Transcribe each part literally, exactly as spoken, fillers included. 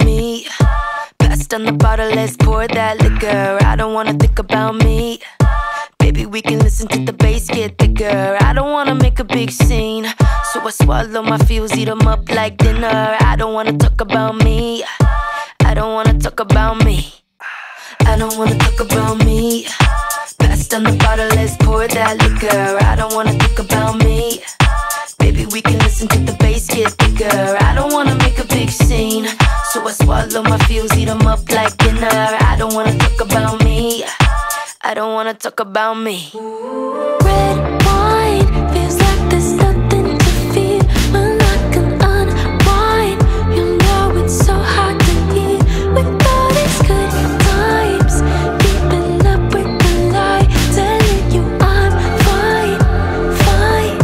me. Pass down the bottle, let's pour that liquor. I don't wanna think about me. Baby, we can listen to the bass get thicker. I don't wanna make a big scene, so I swallow my feels, eat them up like dinner. I don't wanna talk about me. I don't wanna talk about me. I don't wanna talk about me. Pass down the bottle, let's pour that liquor. I don't wanna think about me. Baby, we can listen to the bass get thicker. I don't wanna make a big scene, so I swallow my feels, eat them up like dinner. I don't wanna talk about me. I don't wanna talk about me. Red wine feels like there's nothing to feel when I can unwind. You know it's so hard to hear with all these good times. Keeping up with the lie, telling you I'm fine, fine.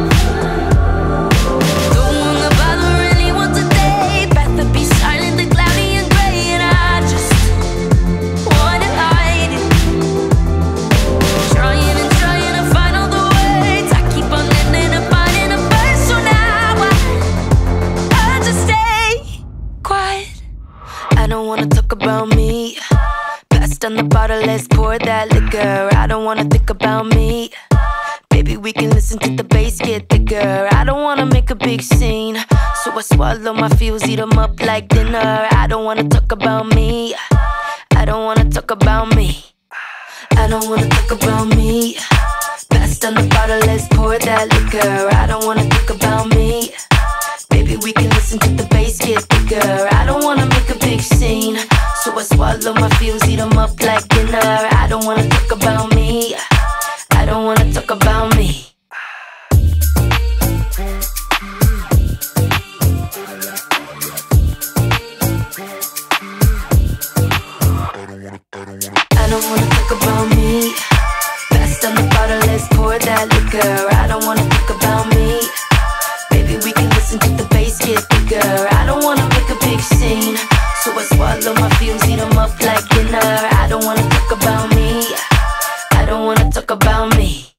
Don't wanna bother anyone today. Rather be silent than cloudy and gray, and I just wanna hide it. Trying and trying to find all the words. I keep on ending up finding a verse, so now I, I just stay quiet. I don't wanna talk about me. Pass down the bottle, let's pour that liquor. I don't wanna think about me. Baby, we can listen to the bass get thicker. I don't wanna make a big scene, so I swallow my feels, eat them up like dinner. I don't wanna talk about me. I don't wanna talk about me. I don't wanna talk about me. Pass down the bottle, let's pour that liquor. I don't wanna think about me. Baby, we can listen to the bass get thicker. I don't wanna make a big scene, so I swallow my feels, eat them up like dinner. I don't wanna talk about me. I don't wanna talk about me. I don't wanna talk about me. Pass down the bottle, let's pour that liquor. I don't wanna think about me. Baby, we can listen to the bass get thicker. I don't wanna make a big scene, so I swallow my feels, eat them up like dinner. I don't wanna talk about me. I don't wanna talk about me.